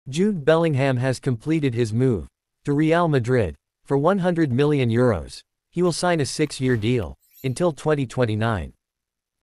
Jude Bellingham has completed his move to Real Madrid for €100 million. He will sign a 6-year deal until 2029.